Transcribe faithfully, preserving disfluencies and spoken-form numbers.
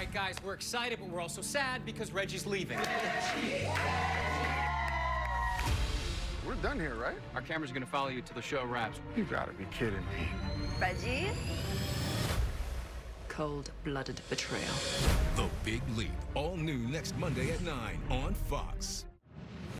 right, guys, we're excited, but we're also sad because Reggie's leaving. We're done here, right? Our camera's gonna follow you till the show wraps. You gotta be kidding me. Reggie? Cold-blooded betrayal. The Big Leap, all new next Monday at nine on Fox.